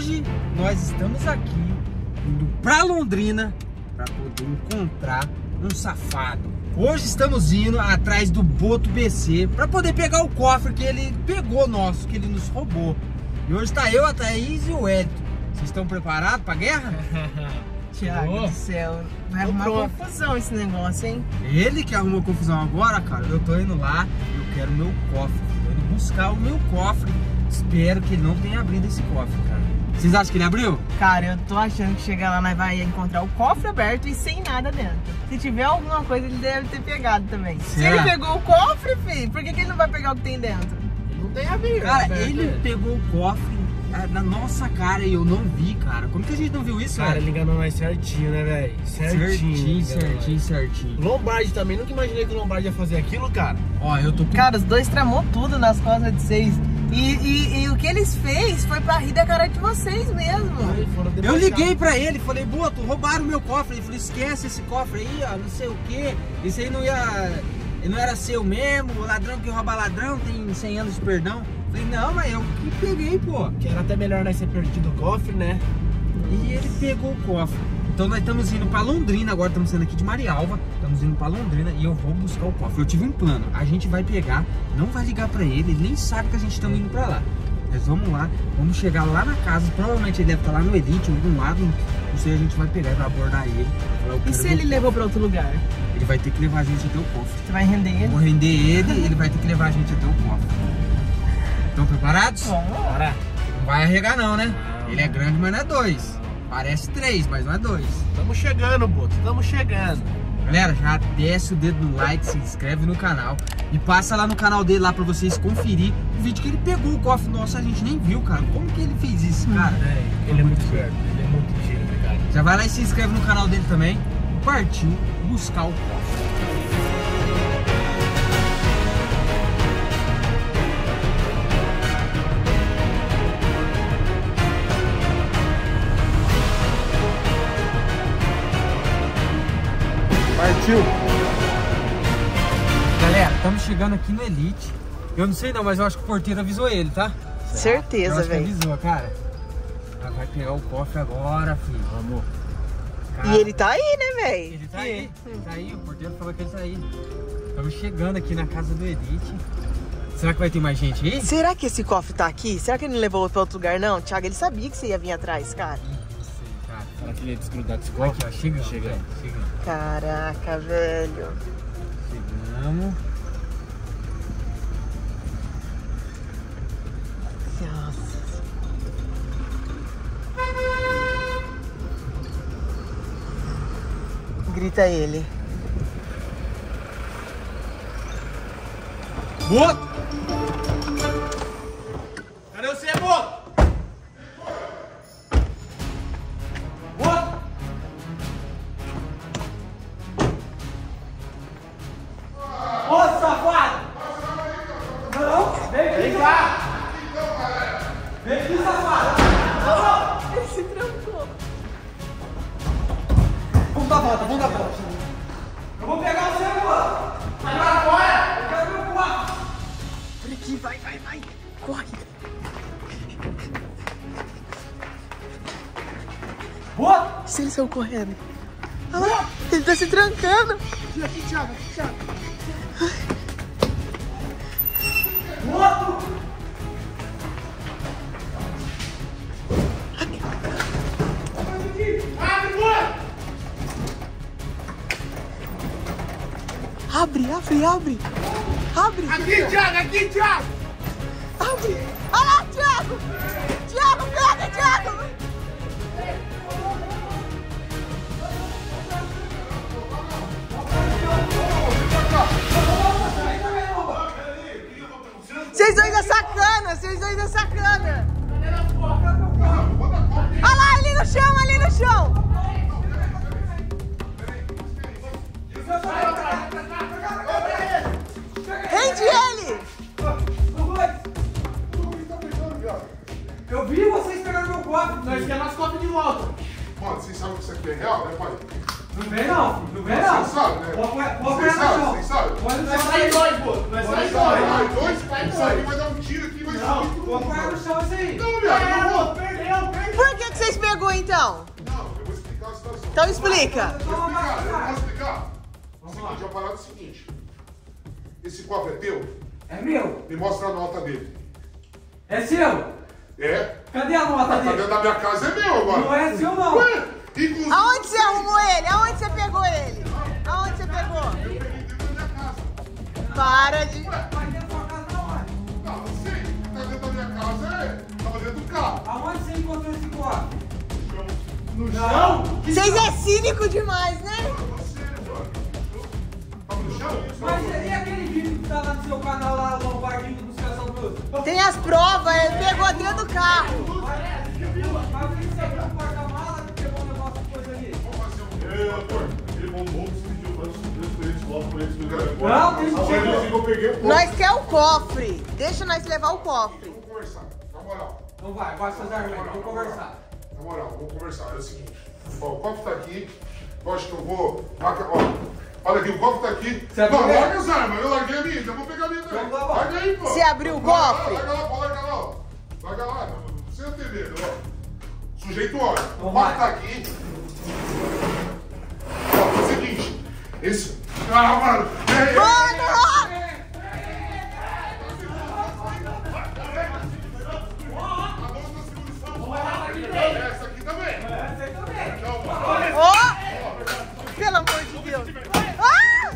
hoje nós estamos aqui indo pra Londrina pra poder encontrar um safado. Hoje estamos indo atrás do Boto BC pra poder pegar o cofre que ele pegou nosso, que ele nos roubou. E hoje tá eu, a Thaís e o Hélito. Vocês estão preparados pra guerra? Tiago do céu, vai arrumar confusão esse negócio, hein? Ele que arrumou confusão agora, cara. Eu tô indo lá, eu quero o meu cofre. Tô indo buscar o meu cofre. Espero que ele não tenha abrido esse cofre, cara. Vocês acham que ele abriu? Cara, eu tô achando que chegar lá nós vai encontrar o cofre aberto e sem nada dentro. Se tiver alguma coisa, ele deve ter pegado também. Será? Se ele pegou o cofre, filho, por que ele não vai pegar o que tem dentro? Não tem abrigo. Cara, ele pegou o cofre na nossa cara e eu não vi, cara. Como que a gente não viu isso, cara? Ele enganou nós certinho, né, velho? Certinho. Lombardi também, nunca imaginei que o Lombardi ia fazer aquilo, cara. Ó, eu tô... Cara, os dois tramou tudo nas costas de vocês. E o que eles fez foi pra rir da cara de vocês mesmo. Eu liguei pra ele, falei, Boto, roubaram o meu cofre. Ele falou, esquece esse cofre aí, ó, não sei o que. Isso aí não era seu mesmo, o ladrão que rouba ladrão tem 100 anos de perdão. Falei, não, mas eu que peguei, pô. Que era até melhor nós ter perdido o cofre, né? E ele pegou o cofre. Então nós estamos indo pra Londrina, agora estamos saindo aqui de Marialva. Estamos indo pra Londrina e eu vou buscar o cofre. Eu tive um plano, a gente vai pegar, não vai ligar pra ele nem sabe que a gente está indo pra lá. Mas vamos lá, vamos chegar lá na casa, provavelmente ele deve estar lá no Elite, em algum lado. Não sei, a gente vai pegar e vai abordar ele. E se ele levou pra outro lugar? Ele vai ter que levar a gente até o cofre. Você vai render ele? Vou render ele, ele vai ter que levar a gente até o cofre. Estão preparados? Bora. Não vai arregar não, né? Não. Ele é grande, mas não é 2. Parece 3, mas não é 2. Tamo chegando, Boto, tamo chegando. Galera, já desce o dedo no like, se inscreve no canal e passa lá no canal dele lá pra vocês conferir o vídeo que ele pegou o cofre nosso, a gente nem viu, cara. Como que ele fez isso, cara? Ele é muito certo, ele é muito giro, cara. Já vai lá e se inscreve no canal dele também. Partiu buscar o cofre. Partiu! Galera, estamos chegando aqui no Elite. Eu não sei não, mas eu acho que o porteiro avisou ele, tá? Certeza, velho. Avisou, cara. Vai pegar o cofre agora, filho. Vamos. Cara, e ele tá aí, né, velho? Ele tá aí. Ele tá aí, o porteiro falou que ele tá aí. Estamos chegando aqui na casa do Elite. Será que vai ter mais gente aí? Será que esse cofre tá aqui? Será que ele não levou pra outro lugar, não? Thiago, ele sabia que você ia vir atrás, cara. Será que ele ia desgrudar desse cofre? Aqui, ó, chega. Caraca, velho. Chegamos. Nossa. Grita ele. Boto! Cadê você, Boto? Ô, safado! Não, vem cá! Vem aqui, safado! Ele se trancou. Vamos dar volta. Eu vou pegar você agora! Vai lá fora! Eu quero meu quarto! Olha aqui, vai. Corre. Boto! Se ele saiu correndo. Olha lá, ele tá se trancando. Aqui, Thiago. Boto! Abre. Aqui, Thiago. Abre. Olha lá, Thiago. Thiago, pega, Thiago. Vocês dois é sacana. Olha lá, ali no chão. Rende ele. Eu vi vocês pegando meu cofre. Nós queremos nosso cofre de volta. Mano, vocês sabem que isso aqui é real, né, pai? Não vem não. Vocês sabem, né? Vocês sabem. Nós saímos dois, Boto. Nós saímos dois. Isso aqui vai dar um tiro aqui, vai ser muito Vou apoiar no chão isso aí. Não, viado, não vou. Perdeu. Por Então explica. Eu posso explicar? O seguinte, a parada é o seguinte. Esse cofre é teu? É meu. Me mostra a nota dele. É seu. É? Cadê a nota Tá dele? dentro da minha casa, é meu agora. Não é seu, não. Ué, inclusive... Aonde você arrumou ele? Aonde você pegou ele? Aonde você pegou? Eu peguei dentro da minha casa. Para de... Mas dentro da sua casa não, ué. Não, não sei. Tá dentro da minha casa, tava dentro do carro. Aonde você encontrou esse cofre? No chão? Vocês é cínico demais, né? Tava no chão? Mas e aquele vídeo que tá lá no seu canal, lá, o Lombardinho do Buscação Bruta? Tem as provas, ele pegou dentro do carro. Mas o que você abriu o porta-mala que pegou um negócio de coisa ali? Ele bombou, se pediu pra subir com eles, logo com eles, Não, tem que chegar. eu peguei o cofre. Nós quer o cofre. Deixa nós levar o cofre. Vamos conversar, na moral. Então vai, baixa seus argumentos, vamos conversar. Na moral, vamos conversar. É o seguinte, ó, o cofre tá aqui. Eu acho que eu vou... Ó, olha aqui, o cofre tá aqui. Você abriu Não, mesmo? larga as armas. Eu larguei a minha, então eu vou pegar a minha também. Vamos lá, Larga aí, pô. Você abriu o cofre? Larga lá, pô, larga lá, ó. Larga lá, não precisa ter medo, ó. Sujeito, olha. O Vamos cofre lá. tá aqui. Ó, é o seguinte. Esse... Ah, mano. Mano! Essa aqui também. Não, mano. Ó! Pelo amor de Deus. Ah!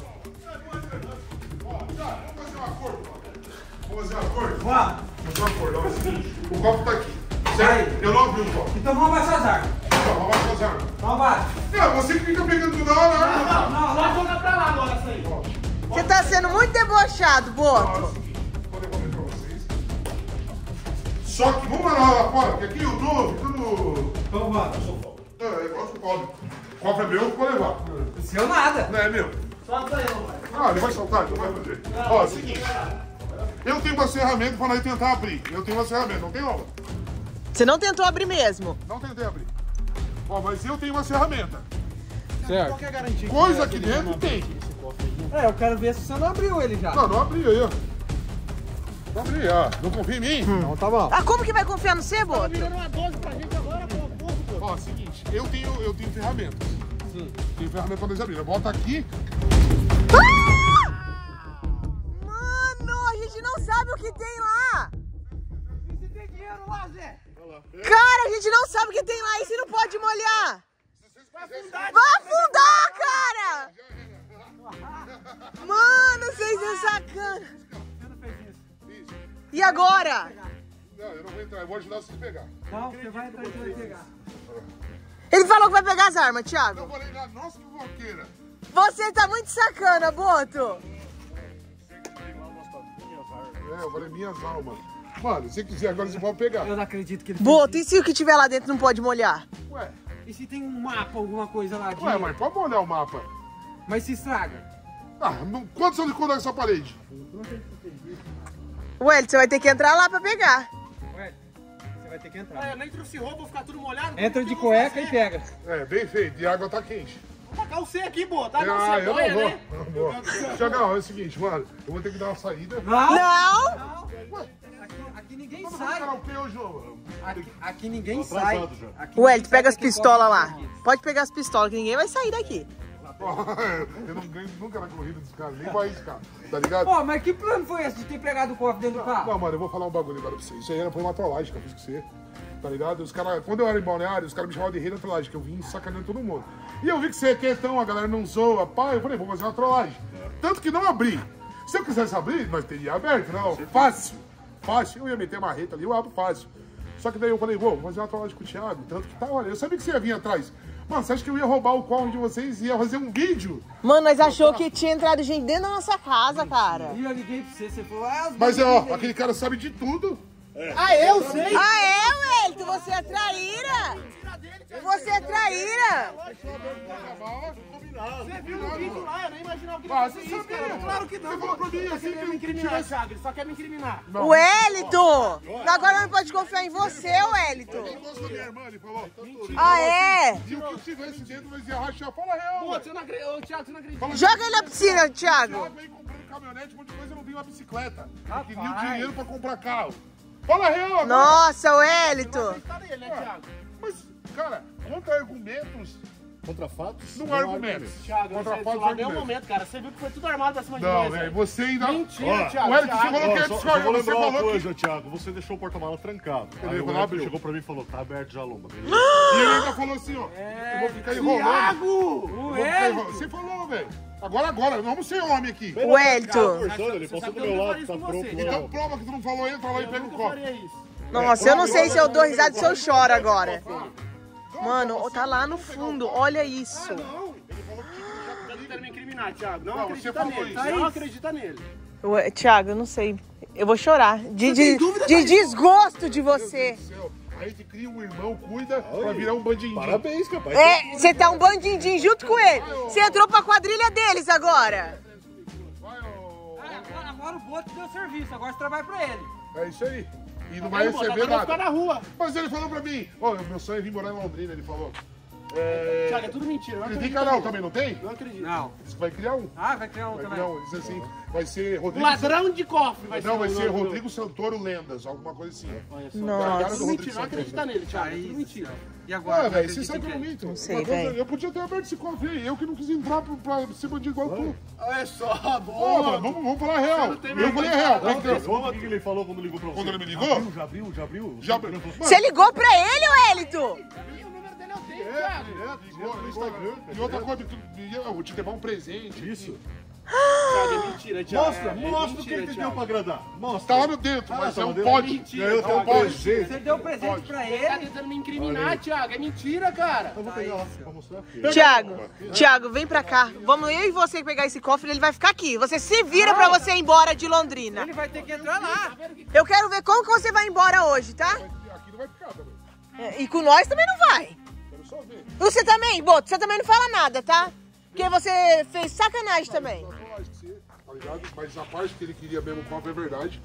Ó, tá, vamos fazer um acordo, mano. Vamos fazer um acordo? Vamos. Vamos fazer um acordo, ó, é o seguinte. O copo tá aqui. Certo? Eu não abri o copo. Então vamos baixar as armas. Então, vamos fazer as armas. Vamos baixar. Não, você que fica pegando tudo na hora. Não, joga pra lá agora isso aí. Você tá sendo muito debochado, É Boto. o seguinte, vou devolver pra vocês. Só que vamos lá fora, porque aqui eu tô ficando... Então vamos. É igual o cofre. O cofre é meu, eu vou levar. O seu nada. Não é meu. Solta aí, não vai. Ah, ele vai soltar, então vai fazer. Ó, é o seguinte. Eu tenho uma ferramenta pra nós tentar abrir. Eu tenho uma ferramenta, não tem não? Você não tentou abrir mesmo? Não tentei abrir. Ó, mas eu tenho uma ferramenta. Certo. Qual que é a garantia? Coisa aqui dentro tem. É, eu quero ver se você não abriu ele já. Não, não abri aí, ó. Não abri, ó. Não confia em mim? Então tá bom. Ah, como que vai confiar no você, Boto? Virando uma 12 pra gente agora, pô. Ó, seguinte, eu tenho ferramentas. Sim. Tenho ferramenta pra nós abrir. Eu boto aqui. Ah! Mano, a gente não sabe o que tem lá. E se tem dinheiro lá, Zé? Cara, a gente não sabe o que tem lá e você não pode molhar. Vai Vai afundar, cara! Mano, vocês é sacana. Você não fez isso. E agora? Não, eu não vou entrar. Eu vou ajudar você a pegar. Não, você vai entrar e você vai pegar. Ele falou que vai pegar as armas, Thiago. Não falei nada. Nossa, que boqueira. Você tá muito sacana, Boto. É, eu falei minhas almas. Mano, se quiser agora você pode pegar. Eu não acredito que ele fez Boto, e se o que tiver lá dentro não pode molhar? Ué, isso. E se tem um mapa, alguma coisa lá? ué, mas pode olhar o mapa. Mas se estraga. Ah, quantos são de cor essa parede? Ué, você vai ter que entrar lá pra pegar. Ué, você vai ter que entrar. Eu nem trouxe roupa, vou ficar tudo molhado. Entra O que de eu vou cueca fazer? e pega. É, bem feito. E a água tá quente. Vou tacar o C aqui, pô. Tá? Não, Ah, você eu boia, não vou. né? Não vou. Tiagão, é o seguinte, mano. Eu vou ter que dar uma saída. Não! Não! Ué, Aqui ninguém vamos sai. ficar o pé, João. Aqui ninguém sai. Aqui Ué, ninguém tu pega sai as pistolas lá. daqui. Pode pegar as pistolas, que ninguém vai sair daqui. Eu não ganho nunca na corrida dos caras, nem vai arriscar, tá ligado? Pô, mas que plano foi esse de ter pegado o cofre dentro do carro? Não, mano, eu vou falar um bagulho agora pra você. Isso aí foi uma trollagem que eu fiz com você, tá ligado? Os caras, quando eu era em Balneário, os caras me chamavam de rei da trollagem, que eu vim sacaneando todo mundo. E eu vi que você é quietão, a galera não zoa, pá, eu falei, vou fazer uma trollagem. Tanto que não abri. Se eu quisesse abrir, nós teríamos aberto, não, fácil. Fácil, eu ia meter marreta ali, eu abro fácil. Só que daí eu falei, vou fazer uma trollagem com o Thiago, tanto que tá, olha, eu sabia que você ia vir atrás. Mano, você acha que eu ia roubar o cofre de vocês e ia fazer um vídeo? Mano, nós achou que tinha entrado gente dentro da nossa casa, cara. E eu liguei pra você, você falou, ah, os Mas, bandidos ó, aí. aquele cara sabe de tudo. Ah, eu sei. Ah, é, Wellington? Você é traíra? Você é traíra? Você viu no vídeo lá, eu nem imaginava que ele Ah, fosse você isso, sabia, cara. claro que não. Você falou pra mim assim Ele quer me incriminar, Thiago. Ele só quer me incriminar. Wellington! Agora não pode confiar em você, Wellington. Quem gosta da minha irmã, ele falou. Ah, é? E o que tivesse dentro, nós ia rachar. Fala a real, Pô, velho. você não acredita. Ô, Thiago, você não acredita. Joga ele na piscina, Thiago. Thiago aí comprando caminhonete, um monte de coisa, eu não tenho uma bicicleta. Eu queria o dinheiro pra comprar carro. Fala a real agora. Nossa, Wellington. Tá nele, né, Thiago? Mas, cara, contra argumentos, Contra fatos? Não argumentos. Thiago, Contra não fatos, sei nenhum argumentos. momento, cara. Você viu que foi tudo armado pra cima de Não, nós, velho, velho. você ainda... Mentira, Thiago. O Hélio, você falou que ia Só discordar, vou você lembrar uma falou que... coisa, Thiago. Você deixou o porta-mala trancado. Aí o falou, Hélio abriu. chegou pra mim e falou, tá aberto já a lomba, beleza? E ele ainda falou assim, ó, eu vou ficar enrolando. Thiago! Eu vou ficar enrolando. Você falou, velho. Agora, vamos ser homem aqui. O Hélito. Ele passou do meu lado, tá pronto. Então prova que tu não falou, entra lá e pega o copo. faria isso. Nossa, eu não sei se eu dou risada ou se eu choro agora. Mano, tá lá no fundo, olha isso. Tá tentando me incriminar, Thiago. Não, Não, você acredita falou nele. isso. Não acredita nele. Thiago, eu não sei. Eu vou chorar. De desgosto de você. Meu Deus do céu. Aí te cria um irmão, cuida pra virar um bandidinho. Parabéns, capaz. É, você tá um bandidinho junto com ele. Você entrou pra quadrilha deles agora. Vai, ô. Agora o Boto deu serviço, agora você trabalha pra ele. É isso aí. E não vai receber Agora vai ficar nada. na rua. Mas ele falou pra mim, ó, meu sonho é vir morar em Londrina, ele falou. Thiago, é tudo mentira. Não Ele tem acredito canal nele. também, não tem? Não acredito. Não. Você vai criar um. Ah, vai criar um Vai também. criar um. Ele disse assim, vai ser Rodrigo... Ladrão de cofre vai ser. Não, vai o ser nome do- Rodrigo Santoro Lendas, alguma coisa assim. Olha só. Nossa. É tudo mentira. Não acredita nele, Thiago. É tudo mentira. E agora? Ah, Não velho, você acredita sabe que eu em não quem? minto. Não sei, Uma coisa, velho. eu podia ter aberto esse cofre aí, eu que não quis entrar pra ser bandido igual tu. Olha só, Pô, boa. mano, vamos falar a real. não tem Eu mais falei a nada. real. Não, Quanto tempo? O que ele falou quando ligou pra você? Quando ele me ligou? Já abriu? Já... Você ligou pra ele, ô Hélito? O número dele eu tenho, Thiago. Ligou no Instagram. E outra coisa, eu vou te levar um presente. Isso. Thiago, é mentira, Thiago. Mostra o que mentira, ele te deu Thiago. pra agradar. Mostra. Tá lá no dentro, mas tá é lá um dentro. pote. Mentira, Eu tenho um pode. presente. Você deu presente pra Ele tá ele. tentando me incriminar, Thiago. É mentira, cara. Eu vou pegar lá pra mostrar. Thiago, vem pra cá. Vamos eu e você pegar esse cofre, ele vai ficar aqui. Você se vira pra você ir embora de Londrina. Ele vai ter que entrar lá. Eu quero ver como que você vai embora hoje, tá? Aqui não vai ficar também. E com nós também não vai. Quero só ver. Você também, Boto, você também não fala nada, tá? Porque você fez sacanagem também. Tá ligado? Mas a parte que ele queria mesmo o cofre é verdade.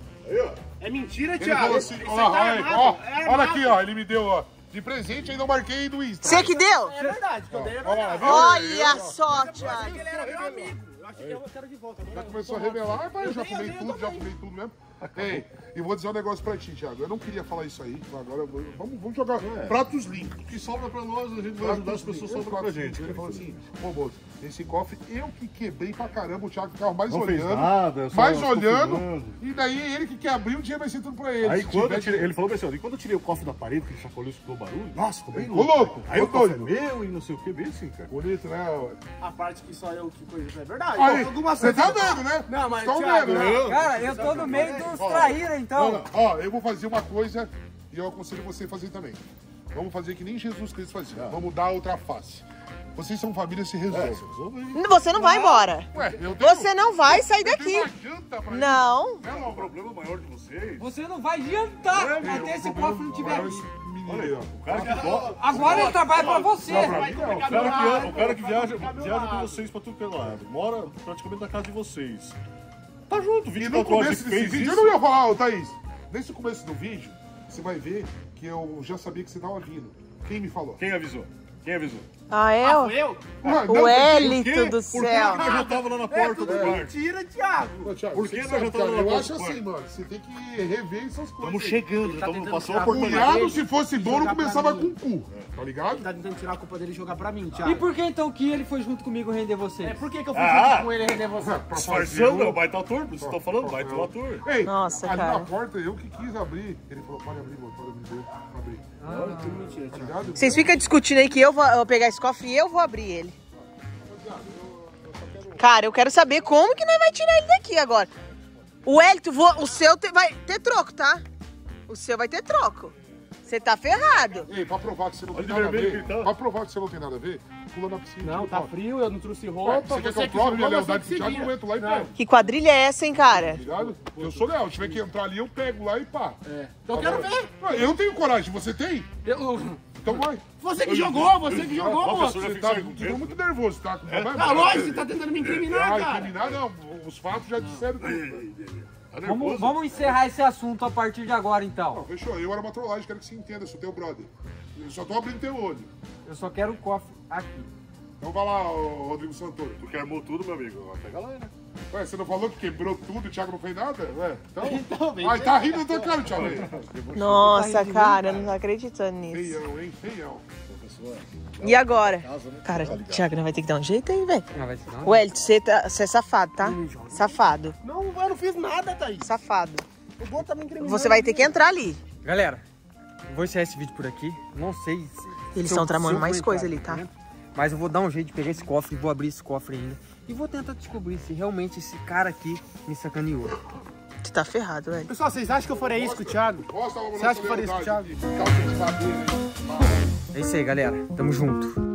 É mentira, Ele Thiago. falou assim, Isso ó, aí tá armado, ó, é olha armado. aqui, ó, ele me deu, ó, de presente, ainda eu marquei no Insta. Você que deu? É verdade, que eu dei é Ó lá, verdade. viu? Olha só, Thiago. Ele era meu amigo. Eu achei que eu quero de volta. Já começou a revelar, mas eu já fumei tudo mesmo. Ei, e vou dizer um negócio pra ti, Thiago. Eu não queria falar isso aí, agora vamos jogar pratos limpos. O que sobra pra nós, a gente vai ajudar as pessoas, sobra pra gente. Ele falou assim, pô, moço, esse cofre eu que quebrei pra caramba, o Thiago ficava mais Não fez olhando, nada, só mais ficou olhando, filmando. e daí ele que quer abrir, o dia vai ser tudo pra ele. Aí Se quando tiver eu tirei, ele falou assim, ó, e quando eu tirei o cofre da parede, que ele chacoalhou e escutou o barulho, nossa, ficou bem Ficou louco, Aí o ficou cofre é doido. meu e não sei o que, bem assim, cara. Bonito, né? A parte que só eu que coisa é verdade. Aí, Algumas você tá coisas- vendo, né? Não, mas, Tão Thiago, vendo, né? Cara, eu tô no meio dos traíra, então. Ó, eu vou fazer uma coisa e eu aconselho você a fazer também. Vamos fazer que nem Jesus Cristo fazia. Vamos dar outra face. Vocês são família, se resolve. Você não vai embora. Ué, eu tenho... Você não vai sair eu tenho daqui. uma janta pra Não. ir. Não, o problema maior de vocês... Você não vai jantar até esse cofre não tiver Olha aqui. esse menino aí, ó. O cara que gosta... Agora ele trabalha pra você. O cara que viaja com vocês pra tudo que é lado, mora praticamente na casa de vocês. Tá junto, E no 24 horas começo que desse fez vídeo, isso. eu não ia falar, ô Thaís. Nesse começo do vídeo, você vai ver que eu já sabia que você tava vindo. Quem me falou? Quem avisou? Quem avisou? Ah, é? Ah, fui eu? Ué, O não, Hélito do Por que céu. eu já tava lá na porta do quarto? Mentira, Thiago. Ô, Thiago, Por você que sabe, nós já cara, estamos eu na acho porta? assim, mano, você tem que rever essas coisas. Estamos aí. chegando, já estamos passando a porta. Cunhado, se fosse bom, não jogar pra começava mim. com cu. Tá ligado? Tá tentando tirar a culpa dele e jogar pra mim, E Thiago. por que então que ele foi junto comigo render você? É, por que que eu fui Ah! junto com ele render você? Disfarçando, é o baita ator, vocês estão falando, baita ator. Ei, Nossa, ali cara. na porta, eu que quis abrir. Ele falou, pode abrir, mano, pode abrir. Abrir. Tudo mentira, Tá Thiago. ligado? Vocês ficam discutindo aí que eu vou pegar esse cofre e eu vou abrir ele. Cara, eu quero saber como que nós vai tirar ele daqui agora. O Hélito, o seu vai ter troco, tá? O seu vai ter troco. Você tá ferrado. Ei, pra provar que você não tem Olha de nada a vermelho ver, que ele tá. pra provar que você não tem nada a ver, pula na piscina. Não, tira tá foto. frio, eu não trouxe roupa. Você quer que eu prove minha lealdade pro Thiago? seguir. Eu entro lá e Não. pego. Que quadrilha é essa, hein, cara? Tá ligado? Eu sou leal. Se tiver que entrar ali, eu pego lá e pá. Então eu quero ver. Eu tenho coragem, você tem? Então vai. Você que jogou, você que jogou, Ó, moço. professor, já Você fica tá sem ficando muito nervoso, tá? Tá lógico, você tá tentando me incriminar, cara. Incriminar não. Os fatos já disseram tudo. Tá nervoso? Vamos encerrar esse assunto a partir de agora, então. Não, fechou. Eu era uma trollagem, quero que você entenda. Sou teu brother. Eu só tô abrindo teu olho. Eu só quero o cofre aqui. Então vai lá, ô, Rodrigo Santoro. Tu que armou tudo, meu amigo. Pega lá, né? Ué, você não falou que quebrou tudo e o Thiago não fez nada? Ué, então... vem Ai, tá rindo da tua cara, Thiago. Nossa, cara, eu não tô acreditando nisso. Feião, hein? Feião. E agora? Cara, Thiago, não vai ter que dar um jeito aí, velho. Ah, vai ser não. O Hélio, você é safado, tá? Safado. Não, eu não fiz nada, Thaís. Safado. O bom tá me incriminando. Você vai ter que entrar ali. Galera, eu vou encerrar esse vídeo por aqui. Não sei se... Eles se estão eu- tramando se eu mais vou coisa entrar ali, tá? dentro, mas eu vou dar um jeito de pegar esse cofre, vou abrir esse cofre ainda. E vou tentar descobrir se realmente esse cara aqui me sacaneou. Você tá ferrado, Hélio. Pessoal, vocês acham que eu faria isso com o Thiago? Mostra Você acha que faria isso com o Thiago? Calça de madeira, hein? É isso aí, galera. Tamo junto.